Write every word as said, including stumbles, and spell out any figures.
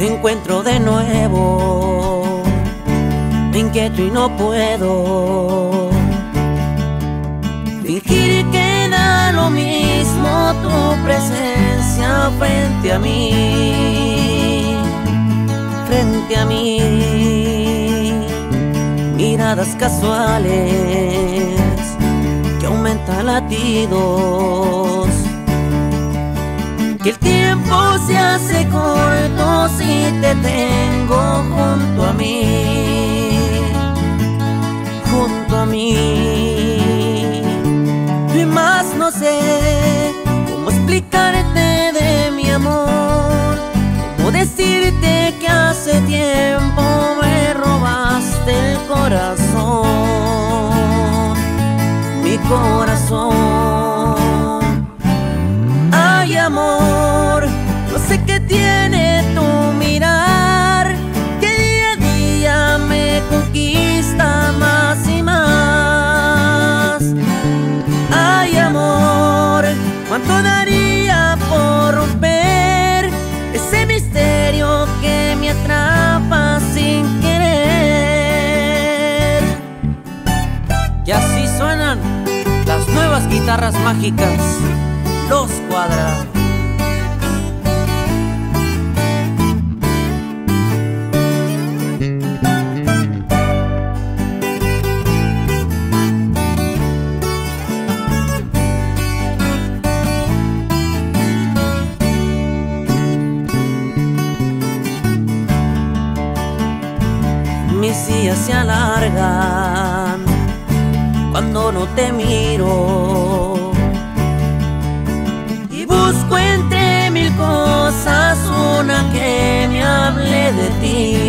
te encuentro de nuevo, me inquieto y no puedo fingir que da lo mismo tu presencia frente a mí, frente a mí. Miradas casuales que aumentan latidos, que el tiempo se hace corto si te tengo junto a mí, junto a mí. Y más no sé cómo explicarte de mi amor, cómo decirte que hace tiempo me robaste el corazón, mi corazón. Ay, amor, no sé qué tiene tu mirar, que día a día me conquista más y más. Ay, amor, cuánto daría por romper ese misterio que me atrapa sin querer. Y así suenan las nuevas guitarras mágicas, Los Cuadra. Mis días se alargan cuando no te miro, busco entre mil cosas una que me hable de ti.